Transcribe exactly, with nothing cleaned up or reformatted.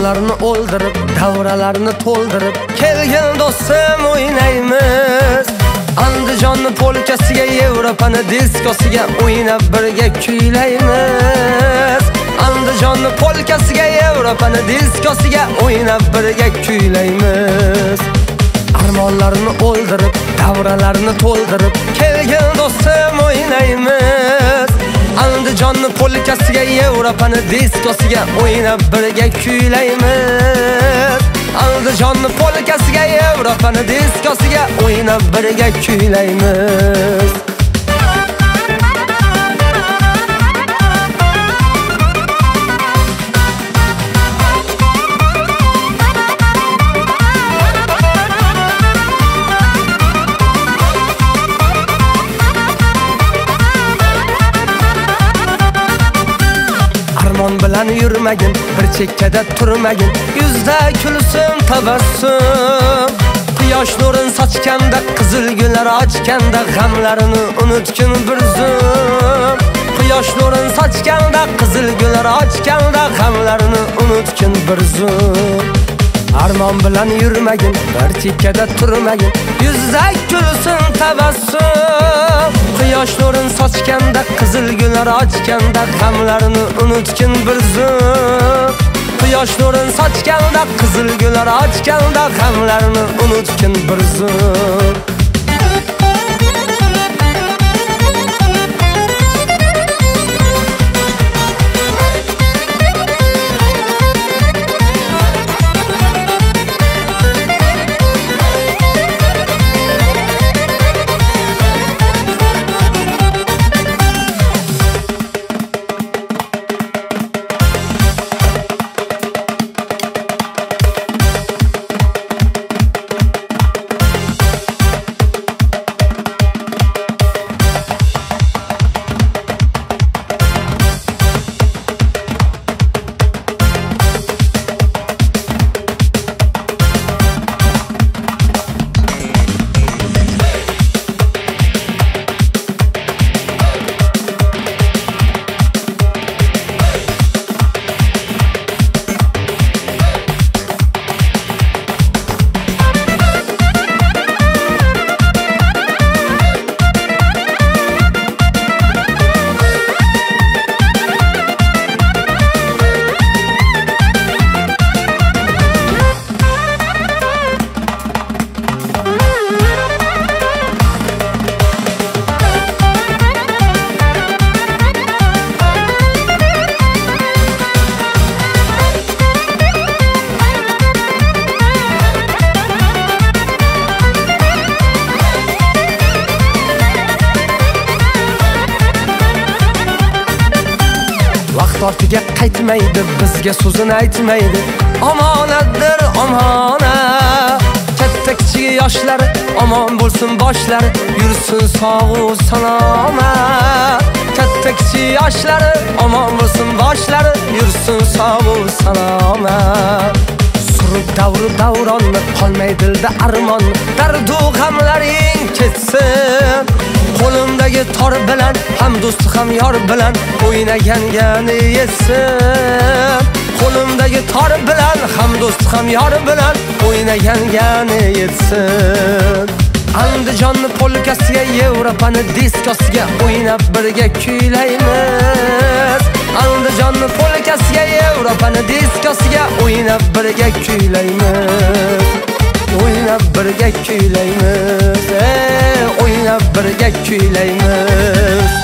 Armonlarni o'ldirib, davralarni to'ldirib, kelgin do'stim o'ynaymiz. Andijonni polkasiga, Yevropani diskosiga o'ynab birga kuylaymiz. Andijonni polkasiga, Yevropani diskosiga o'ynab birga kuylaymiz. Armonlarni o'ldirib, davralarni to'ldirib, kelgin do'stim o'ynaymiz. Andijonni polkasiga, Yevropani diskosiga o'ynab birga kuylaymiz. Andijonni polkasiga, Yevropani diskosiga o'ynab birga kuylaymiz. Armon bilan yurmagin, bir chekkada turmagin, yuzda kulsin tabassum. Quyosh nurin sochganda, qizil gullar ochganda, g'amlarini unutgin bir zum. Quyosh nurin sochganda, qizil gullar ochganda, g'amlarini unutgin bir zum. Armon bilan yurmagin, bir chekkada turmagin, yuzda kulsin tabassum. Quyosh nurin sochganda, qizil gullar ochganda, g'amlarini unutgin bir zum. Quyosh nurin sochganda, qizil gullar ochganda, g'amlarini unutgin bir zum. Ortiga qaytmaydi, bizga so'zini aytmaydi. Omonatdir omonat. Katta kichik yoshlari omon bo'lsin boshlari, yursin sog' salomat. Katta kichik yoshlari omon bo'lsin boshlari, yursin sog' salomat. Surib davru davronni, qolmay dilda armon, dardu g'amlaring ketsin. Qo'limdagi tor bilan, ham do'sti ham yor bilan o'ynaganga yetsin. Qo'limdagi tor bilan, ham do'sti ham yor bilan o'ynaganga yetsin. Andijonni polkasiga, Yevropani diskosiga o'ynab birga kuylaymiz. Andijonni polkasiga, Yevropani diskosiga o'ynab birga kuylaymiz. O'ynab birga kuylaymiz, o'ynab birga kuylaymiz.